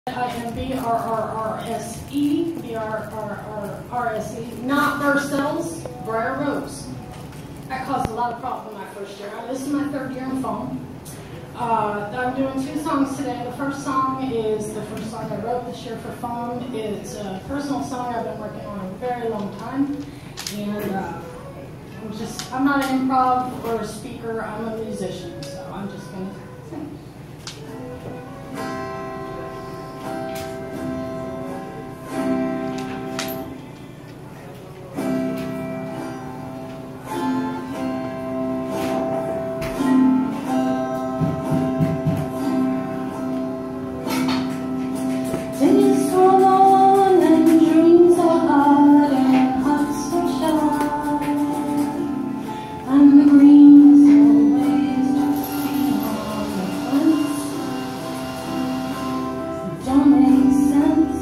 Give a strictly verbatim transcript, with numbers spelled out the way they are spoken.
I am B R R R S E, B R R R S E, not Vercells, Briar Rose. That caused a lot of problems my first year. This is my third year on phone. Uh, I'm doing two songs today. The first song is the first song I wrote this year for phone. It's a personal song I've been working on a very long time. And uh, I'm just, I'm not an improv or a speaker, I'm a musician, so I'm just going to sing. Days so long and dreams so hard and hearts so shy, and the green's always just seen on the fence. It don't make sense.